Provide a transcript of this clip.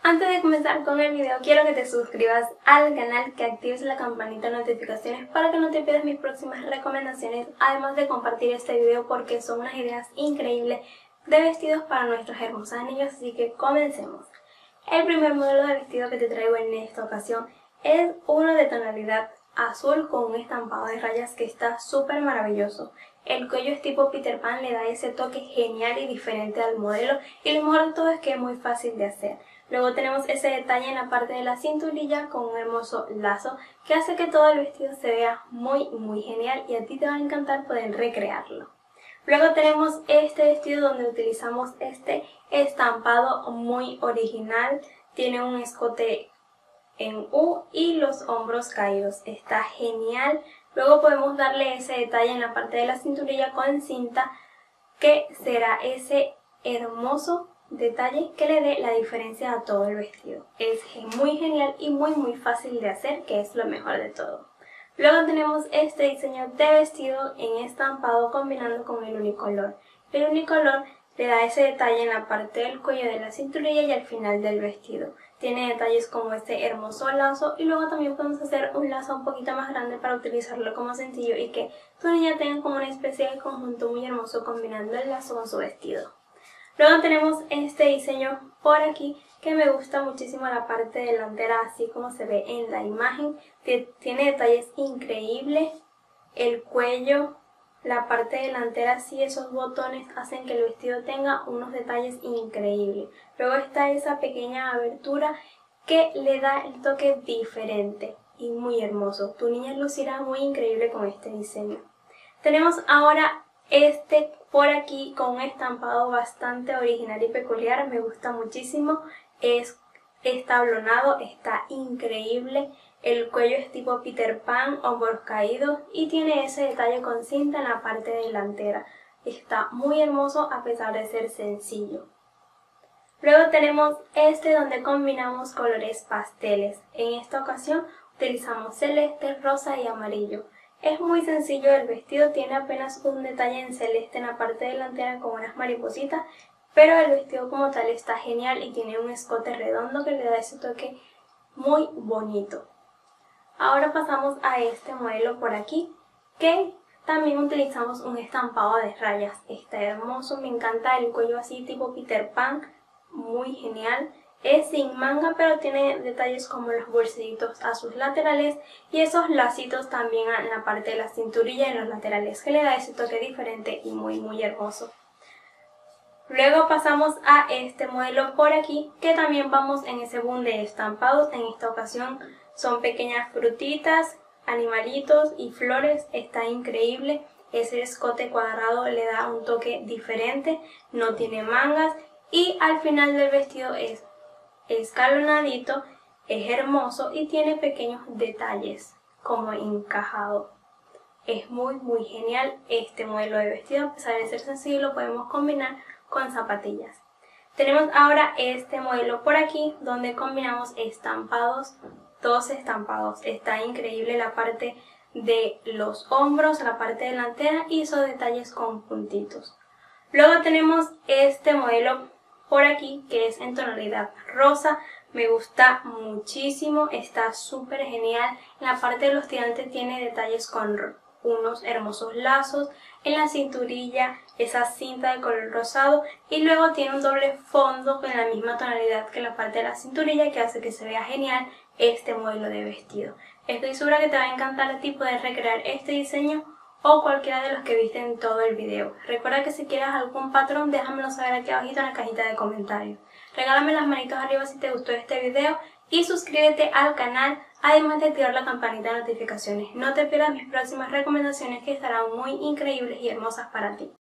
Antes de comenzar con el video, quiero que te suscribas al canal, que actives la campanita de notificaciones para que no te pierdas mis próximas recomendaciones, además de compartir este video porque son unas ideas increíbles de vestidos para nuestras hermosas niñas, así que comencemos. El primer modelo de vestido que te traigo en esta ocasión es uno de tonalidad azul con un estampado de rayas que está súper maravilloso. El cuello es tipo Peter Pan, le da ese toque genial y diferente al modelo, y lo mejor de todo es que es muy fácil de hacer. Luego tenemos ese detalle en la parte de la cinturilla con un hermoso lazo que hace que todo el vestido se vea muy genial, y a ti te va a encantar poder recrearlo. Luego tenemos este vestido donde utilizamos este estampado muy original, tiene un escote en U y los hombros caídos, está genial. Luego podemos darle ese detalle en la parte de la cinturilla con cinta, que será ese hermoso detalle que le dé la diferencia a todo el vestido. Es muy genial y muy fácil de hacer, que es lo mejor de todo. Luego tenemos este diseño de vestido en estampado combinando con el unicolor. El unicolor le da ese detalle en la parte del cuello de la cinturilla y al final del vestido. Tiene detalles como este hermoso lazo, y luego también podemos hacer un lazo un poquito más grande para utilizarlo como sencillo y que tu niña tenga como una especie de conjunto muy hermoso combinando el lazo con su vestido. Luego tenemos este diseño por aquí que me gusta muchísimo, la parte delantera así como se ve en la imagen. Tiene detalles increíbles, el cuello, la parte delantera, así esos botones hacen que el vestido tenga unos detalles increíbles. Luego está esa pequeña abertura que le da el toque diferente y muy hermoso. Tu niña lucirá muy increíble con este diseño. Tenemos ahora este por aquí con un estampado bastante original y peculiar, me gusta muchísimo. Es establonado, está increíble. El cuello es tipo Peter Pan, hombros caídos, y tiene ese detalle con cinta en la parte delantera. Está muy hermoso a pesar de ser sencillo. Luego tenemos este donde combinamos colores pasteles. En esta ocasión utilizamos celeste, rosa y amarillo. Es muy sencillo el vestido, tiene apenas un detalle en celeste en la parte delantera con unas maripositas, pero el vestido como tal está genial y tiene un escote redondo que le da ese toque muy bonito. Ahora pasamos a este modelo por aquí, que también utilizamos un estampado de rayas. Está hermoso, me encanta el cuello así tipo Peter Pan, muy genial. Es sin manga, pero tiene detalles como los bolsillitos a sus laterales y esos lacitos también en la parte de la cinturilla y en los laterales, que le da ese toque diferente y muy hermoso. Luego pasamos a este modelo por aquí, que también vamos en ese boom de estampados. En esta ocasión son pequeñas frutitas, animalitos y flores. Está increíble. Ese escote cuadrado le da un toque diferente, no tiene mangas, y al final del vestido es escalonadito, es hermoso y tiene pequeños detalles como encajado. Es muy genial este modelo de vestido, a pesar de ser sencillo lo podemos combinar con zapatillas. Tenemos ahora este modelo por aquí donde combinamos estampados, dos estampados. Está increíble la parte de los hombros, la parte delantera y esos detalles con puntitos. Luego tenemos este modelo por aquí que es en tonalidad rosa, me gusta muchísimo, está súper genial. En la parte de los tirantes tiene detalles con unos hermosos lazos, en la cinturilla esa cinta de color rosado, y luego tiene un doble fondo con la misma tonalidad que la parte de la cinturilla, que hace que se vea genial este modelo de vestido. Estoy segura que te va a encantar a ti poder recrear este diseño o cualquiera de los que viste en todo el video. Recuerda que si quieres algún patrón, déjamelo saber aquí abajito en la cajita de comentarios. Regálame las manitos arriba si te gustó este video y suscríbete al canal, además de activar la campanita de notificaciones. No te pierdas mis próximas recomendaciones, que estarán muy increíbles y hermosas para ti.